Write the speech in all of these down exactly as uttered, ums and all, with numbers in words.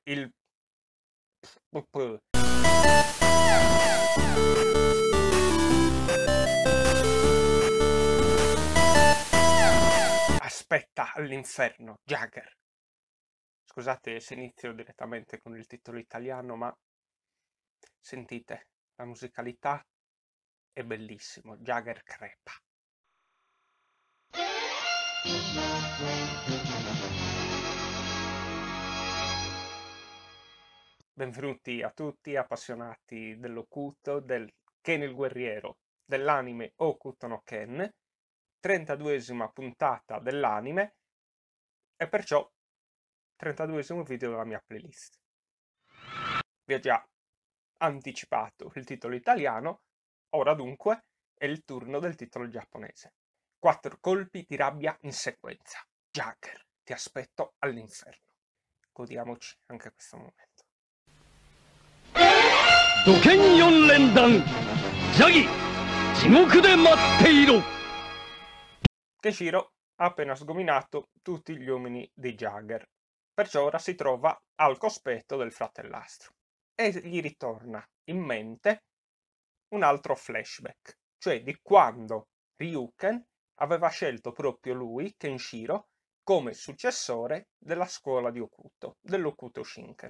il... Aspetta all'inferno, Jagger. Scusate se inizio direttamente con il titolo italiano, ma sentite, la musicalità è bellissimo. Jagger crepa. Benvenuti a tutti appassionati dell'Hokuto, del Ken il guerriero, dell'anime Hokuto no Ken, trentaduesima puntata dell'anime e perciò trentaduesimo video della mia playlist. Vi ho già anticipato il titolo italiano, ora dunque è il turno del titolo giapponese. Quattro colpi di rabbia in sequenza. Jagger, ti aspetto all'inferno. Godiamoci anche questo momento. Doken Yonrendan Yagi Jigoku de Matteiro. Kenshiro ha appena sgominato tutti gli uomini di Jagger, perciò ora si trova al cospetto del fratellastro e gli ritorna in mente un altro flashback, cioè di quando Ryuken aveva scelto proprio lui, Kenshiro, come successore della scuola di Hokuto, dell'Hokuto Shinken.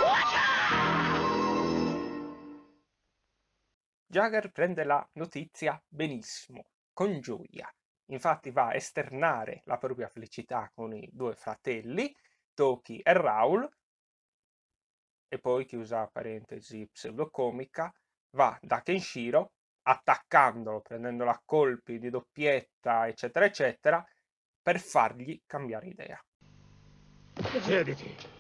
Jagger prende la notizia benissimo, con gioia. Infatti va a esternare la propria felicità con i due fratelli, Toki e Raul, e poi, chiusa parentesi pseudocomica, va da Kenshiro, attaccandolo, prendendolo a colpi di doppietta, eccetera, eccetera, per fargli cambiare idea. Siediti.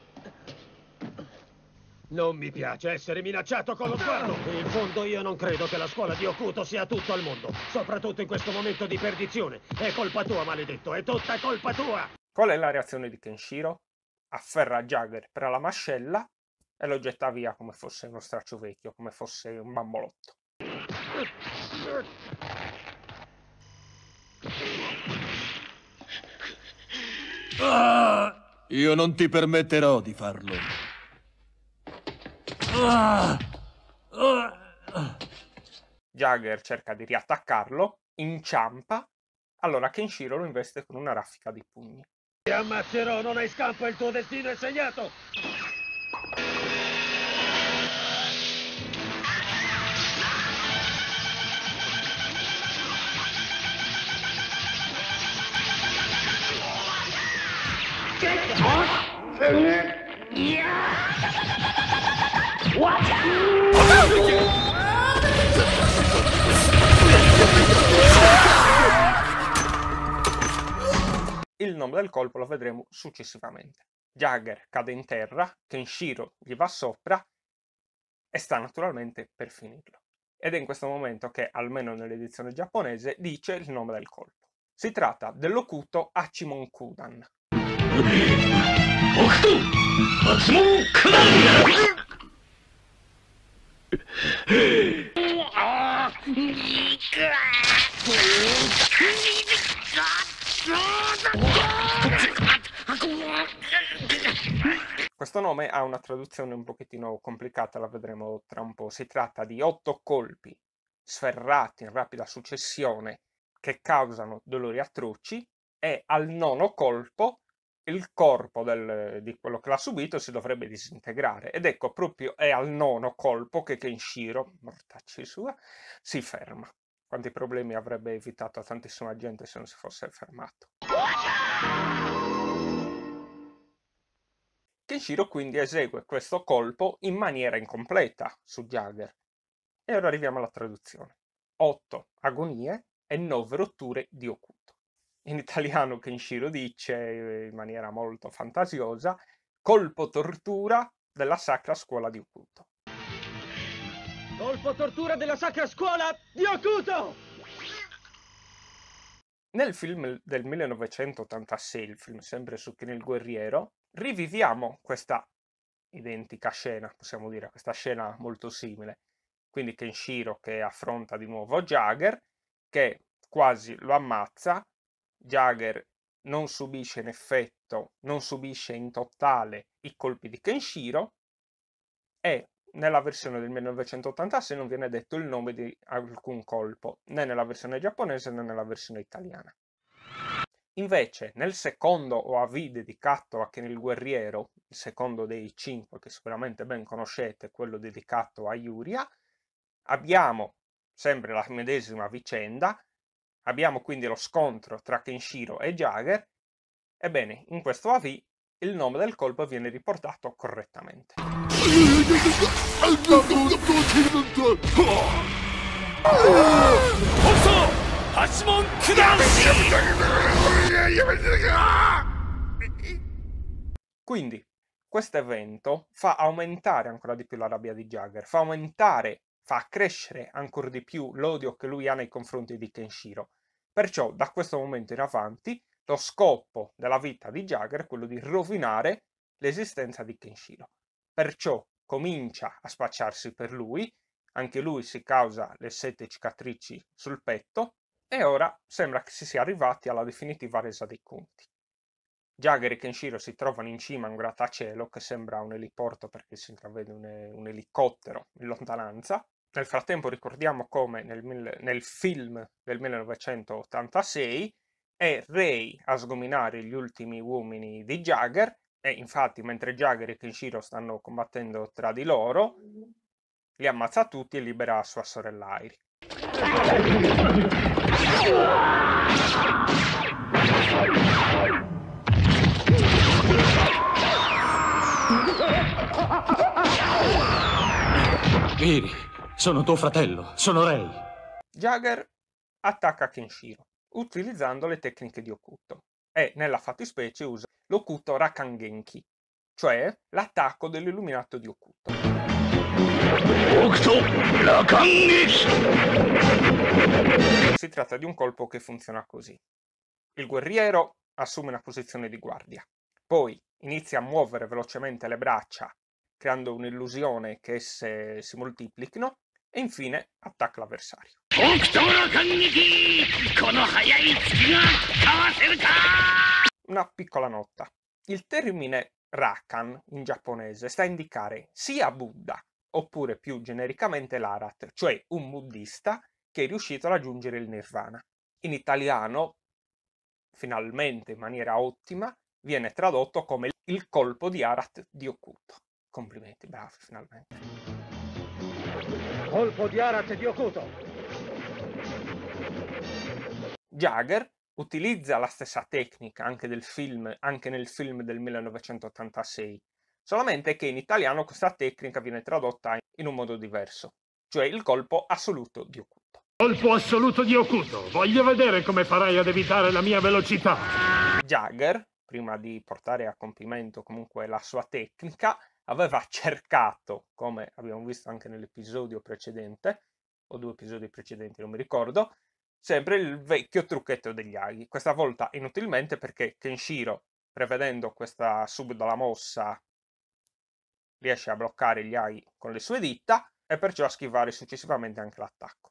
Non mi piace essere minacciato con lo sguardo. In fondo io non credo che la scuola di Hokuto sia tutto al mondo, soprattutto in questo momento di perdizione. È colpa tua, maledetto, è tutta colpa tua! Qual è la reazione di Kenshiro? Afferra Jagger per la mascella e lo getta via come fosse uno straccio vecchio, come fosse un bambolotto. Ah, io non ti permetterò di farlo. Ah, ah. Jagger cerca di riattaccarlo, inciampa, allora Kenshiro lo investe con una raffica di pugni. Ti ammazzerò, non hai scampo, il tuo destino è segnato! Il nome del colpo lo vedremo successivamente. Jagger cade in terra, Kenshiro gli va sopra e sta naturalmente per finirlo. Ed è in questo momento che, almeno nell'edizione giapponese, dice il nome del colpo. Si tratta dell'Hokuto Hachimonkudan. Hokuto Hachimonkudan! Questo nome ha una traduzione un pochettino complicata, la vedremo tra un po'. Si tratta di otto colpi sferrati in rapida successione che causano dolori atroci e al nono colpo il corpo del, di quello che l'ha subito si dovrebbe disintegrare. Ed ecco, proprio è al nono colpo che Kenshiro, mortacci sua, si ferma. Quanti problemi avrebbe evitato a tantissima gente se non si fosse fermato. Kenshiro quindi esegue questo colpo in maniera incompleta su Jagger. E ora arriviamo alla traduzione. otto agonie e nove rotture di Hokuto. In italiano Kenshiro dice, in maniera molto fantasiosa, colpo tortura della sacra scuola di Hokuto. Colpo tortura della sacra scuola di Hokuto! Nel film del millenovecentottantasei, il film sempre su Ken il guerriero, riviviamo questa identica scena, possiamo dire, questa scena molto simile. Quindi Kenshiro che affronta di nuovo Jagger, che quasi lo ammazza, Jagger non subisce in effetto, non subisce in totale i colpi di Kenshiro, e nella versione del millenovecentottantasei non viene detto il nome di alcun colpo, né nella versione giapponese né nella versione italiana. Invece nel secondo O A V dedicato a Ken il Guerriero, il secondo dei cinque che sicuramente ben conoscete, quello dedicato a Yuria, abbiamo sempre la medesima vicenda, abbiamo quindi lo scontro tra Kenshiro e Jagger. Ebbene, in questo O A V il nome del colpo viene riportato correttamente. Quindi questo evento fa aumentare ancora di più la rabbia di Jagger, fa aumentare, fa crescere ancora di più l'odio che lui ha nei confronti di Kenshiro. Perciò da questo momento in avanti lo scopo della vita di Jagger è quello di rovinare l'esistenza di Kenshiro. Perciò comincia a spacciarsi per lui, anche lui si causa le sette cicatrici sul petto e ora sembra che si sia arrivati alla definitiva resa dei conti. Jagger e Kenshiro si trovano in cima a un grattacielo che sembra un eliporto perché si intravede un, un elicottero in lontananza. Nel frattempo ricordiamo come nel, nel film del millenovecentottantasei è Rei a sgominare gli ultimi uomini di Jagger, e infatti mentre Jagger e Kenshiro stanno combattendo tra di loro li ammazza tutti e libera sua sorella Airi. Iri, sono tuo fratello, sono Rei. Jagger attacca Kenshiro utilizzando le tecniche di Hokuto e nella fattispecie usa l'Hokuto Rakangenki, cioè l'attacco dell'illuminato di Hokuto. Si tratta di un colpo che funziona così. Il guerriero assume una posizione di guardia, poi inizia a muovere velocemente le braccia creando un'illusione che esse si moltiplichino e infine attacca l'avversario. Una piccola nota. Il termine Rakan in giapponese sta a indicare sia Buddha oppure più genericamente l'Arat, cioè un buddista che è riuscito a raggiungere il nirvana. In italiano, finalmente in maniera ottima, viene tradotto come il colpo di Arat di Hokuto. Complimenti, bravi, finalmente. Colpo di Arat di Hokuto. Jagger utilizza la stessa tecnica anche, del film, anche nel film del millenovecentottantasei, solamente che in italiano questa tecnica viene tradotta in un modo diverso, cioè il colpo assoluto di Hokuto. Colpo assoluto di Hokuto. Voglio vedere come farai ad evitare la mia velocità. Jagger, prima di portare a compimento comunque la sua tecnica, aveva cercato, come abbiamo visto anche nell'episodio precedente, o due episodi precedenti, non mi ricordo, sempre il vecchio trucchetto degli aghi. Questa volta inutilmente perché Kenshiro, prevedendo questa subdola mossa, riesce a bloccare gli aghi con le sue dita e perciò a schivare successivamente anche l'attacco.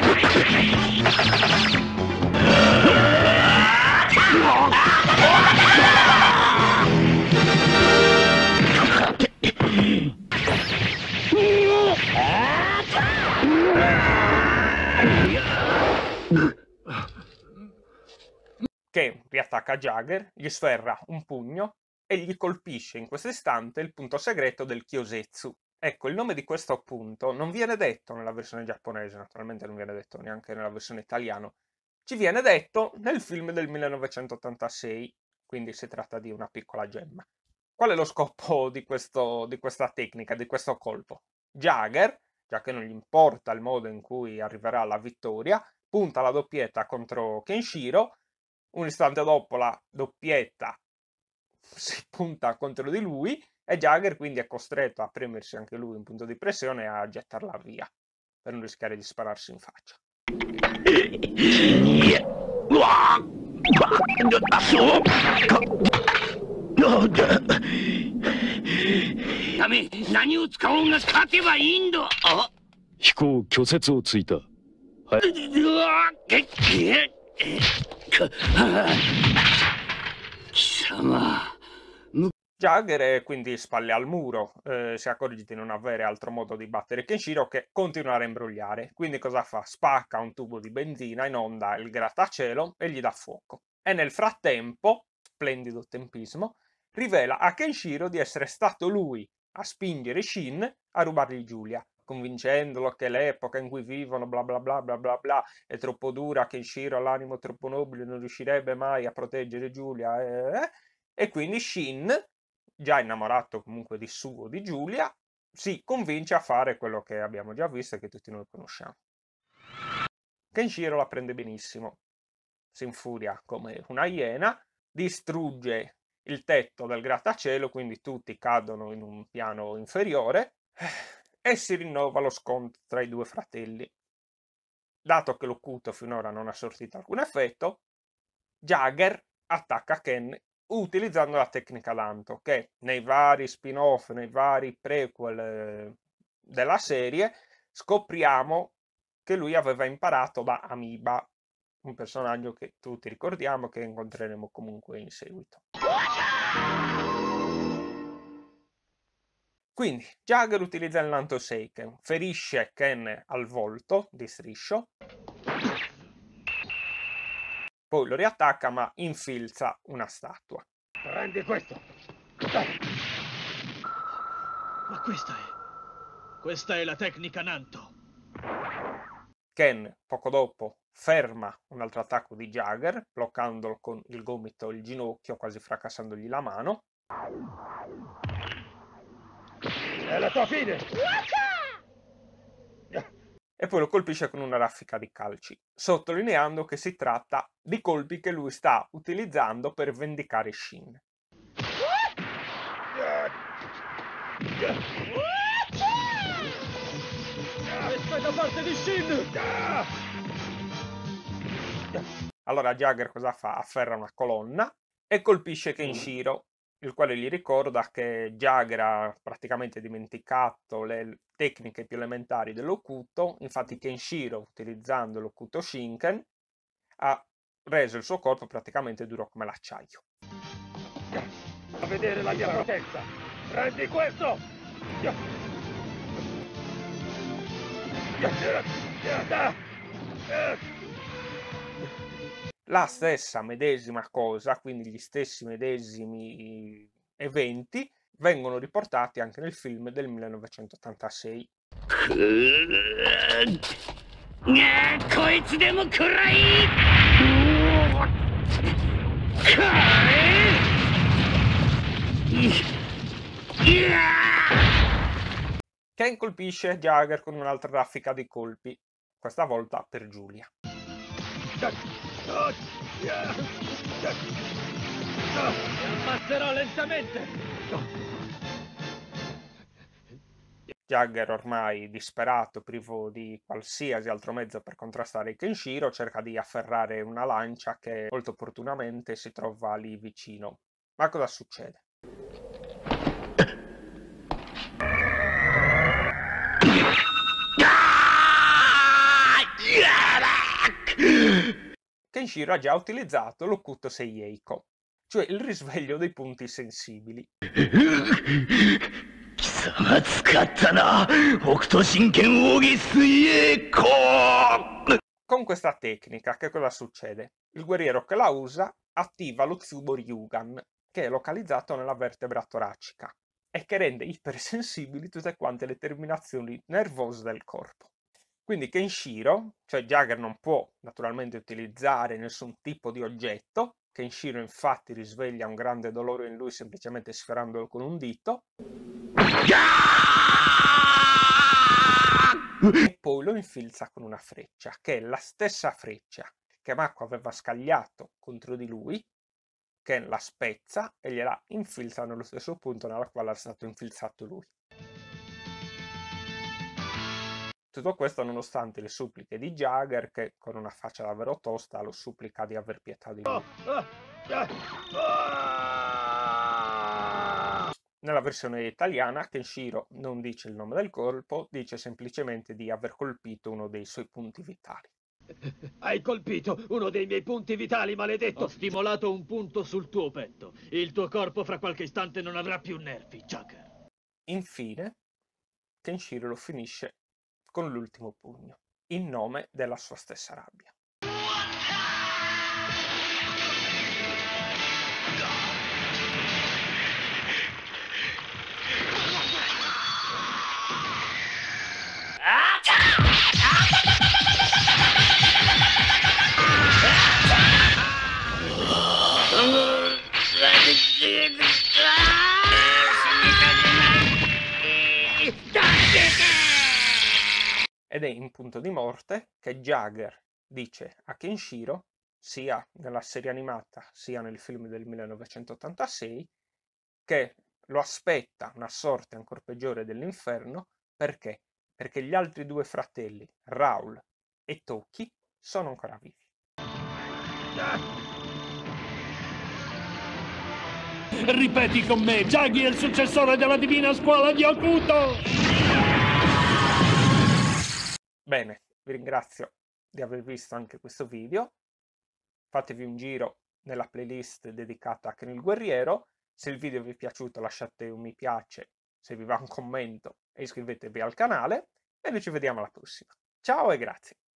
Che riattacca Jagger, gli sferra un pugno e gli colpisce in questo istante il punto segreto del Kyosetsu. Ecco, il nome di questo punto non viene detto nella versione giapponese, naturalmente non viene detto neanche nella versione italiana, ci viene detto nel film del millenovecentottantasei, quindi si tratta di una piccola gemma. Qual è lo scopo di, questo, di questa tecnica, di questo colpo? Jagger, già che non gli importa il modo in cui arriverà alla vittoria, punta la doppietta contro Kenshiro, un istante dopo la doppietta si punta contro di lui e Jagger quindi è costretto a premersi anche lui un punto di pressione e a gettarla via, per non rischiare di spararsi in faccia. Jagger è quindi spalle al muro, eh, si accorge di non avere altro modo di battere Kenshiro che continuare a imbrogliare. Quindi cosa fa? Spacca un tubo di benzina, inonda il grattacielo e gli dà fuoco. E nel frattempo, splendido tempismo, rivela a Kenshiro di essere stato lui a spingere Shin a rubargli Giulia, convincendolo che l'epoca in cui vivono bla bla bla bla bla bla è troppo dura, Kenshiro ha l'animo troppo nobile, non riuscirebbe mai a proteggere Giulia, eh? E quindi Shin, già innamorato comunque di suo di Giulia, si convince a fare quello che abbiamo già visto e che tutti noi conosciamo. Kenshiro la prende benissimo, si infuria come una iena, distrugge il tetto del grattacielo, quindi tutti cadono in un piano inferiore e si rinnova lo scontro tra i due fratelli. Dato che l'Okuto finora non ha sortito alcun effetto, Jagger attacca Ken utilizzando la tecnica Lanto, che nei vari spin-off, nei vari prequel eh, della serie, scopriamo che lui aveva imparato da Amiba, un personaggio che tutti ricordiamo, che incontreremo comunque in seguito. Quindi Jagger utilizza il Lanto Seiken, ferisce Ken al volto di striscio, poi lo riattacca ma infilza una statua. Prendi questo! Ma questa è... questa è la tecnica Nanto. Ken, poco dopo, ferma un altro attacco di Jagger, bloccandolo con il gomito e il ginocchio, quasi fracassandogli la mano. È la tua fine! E poi lo colpisce con una raffica di calci, sottolineando che si tratta di colpi che lui sta utilizzando per vendicare Shin. Questa è da parte di Shin! Allora Jagger cosa fa? Afferra una colonna e colpisce Kenshiro, il quale gli ricorda che Jagger ha praticamente dimenticato le tecniche più elementari dell'Okuto. Infatti Kenshiro, utilizzando l'Okuto Shinken, ha reso il suo corpo praticamente duro come l'acciaio. A vedere la mia potenza! Prendi questo! La stessa medesima cosa, quindi gli stessi medesimi eventi, vengono riportati anche nel film del millenovecentottantasei. Ken colpisce Jagger con un'altra raffica di colpi, questa volta per Giulia. Mi ammazzerò lentamente! Jagger, ormai disperato, privo di qualsiasi altro mezzo per contrastare Kenshiro, cerca di afferrare una lancia che molto opportunamente si trova lì vicino. Ma cosa succede? Kenshiro ha già utilizzato l'Okuto Seieiko, cioè il risveglio dei punti sensibili. Con questa tecnica che cosa succede? Il guerriero che la usa attiva lo Tsubo Ryugan, che è localizzato nella vertebra toracica e che rende ipersensibili tutte quante le terminazioni nervose del corpo. Quindi Kenshiro, cioè Jagger, non può naturalmente utilizzare nessun tipo di oggetto. Kenshiro infatti risveglia un grande dolore in lui semplicemente sferrandolo con un dito. E poi lo infilza con una freccia, che è la stessa freccia che Mako aveva scagliato contro di lui, che la spezza e gliela infilza nello stesso punto nella quale era stato infilzato lui. Tutto questo nonostante le suppliche di Jagger, che con una faccia davvero tosta lo supplica di aver pietà di lui. Nella versione italiana Kenshiro non dice il nome del colpo, dice semplicemente di aver colpito uno dei suoi punti vitali. Hai colpito uno dei miei punti vitali, maledetto! Ho stimolato un punto sul tuo petto. Il tuo corpo fra qualche istante non avrà più nervi, Jagger. Infine, Kenshiro lo finisce con l'ultimo pugno, in nome della sua stessa rabbia. Ed è in punto di morte che Jagger dice a Kenshiro, sia nella serie animata sia nel film del millenovecentottantasei, che lo aspetta una sorte ancora peggiore dell'inferno. Perché? Perché gli altri due fratelli, Raul e Toki, sono ancora vivi. Ripeti con me, Jaggi è il successore della divina scuola di Hokuto! Bene, vi ringrazio di aver visto anche questo video. Fatevi un giro nella playlist dedicata a Ken il Guerriero. Se il video vi è piaciuto lasciate un mi piace, se vi va un commento e iscrivetevi al canale. E noi ci vediamo alla prossima. Ciao e grazie!